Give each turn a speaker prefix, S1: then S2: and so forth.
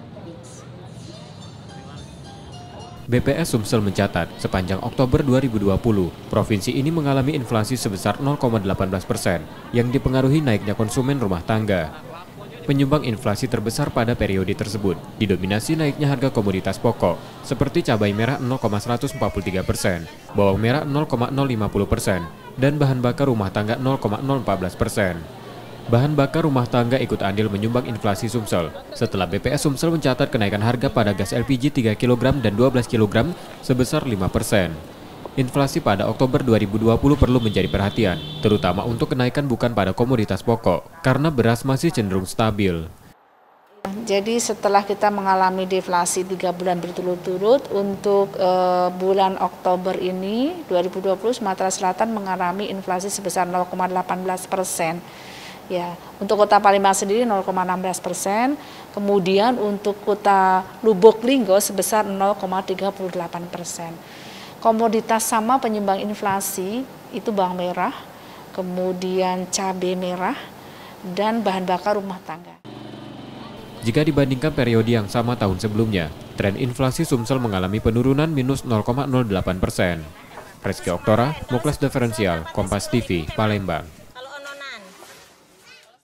S1: BPS Sumsel mencatat, sepanjang Oktober 2020, provinsi ini mengalami inflasi sebesar 0,18%, yang dipengaruhi naiknya konsumen rumah tangga. Penyumbang inflasi terbesar pada periode tersebut didominasi naiknya harga komoditas pokok, seperti cabai merah 0,143%, bawang merah 0,050%, dan bahan bakar rumah tangga 0,014%. Bahan bakar rumah tangga ikut andil menyumbang inflasi Sumsel, setelah BPS Sumsel mencatat kenaikan harga pada gas LPG 3 kg dan 12 kg sebesar 5%. Inflasi pada Oktober 2020 perlu menjadi perhatian, terutama untuk kenaikan bukan pada komoditas pokok, karena beras masih cenderung stabil.
S2: Jadi setelah kita mengalami deflasi 3 bulan berturut-turut, untuk bulan Oktober ini 2020 Sumatera Selatan mengalami inflasi sebesar 0,18%. Ya, untuk Kota Palembang sendiri 0,16%, kemudian untuk Kota Lubuk Linggau sebesar 0,38%. Komoditas sama penyumbang inflasi itu bawang merah, kemudian cabai merah, dan bahan bakar rumah tangga.
S1: Jika dibandingkan periode yang sama tahun sebelumnya, tren inflasi Sumsel mengalami penurunan minus 0,08%. Reski Oktora, Muklas Diferensial, Kompas TV, Palembang.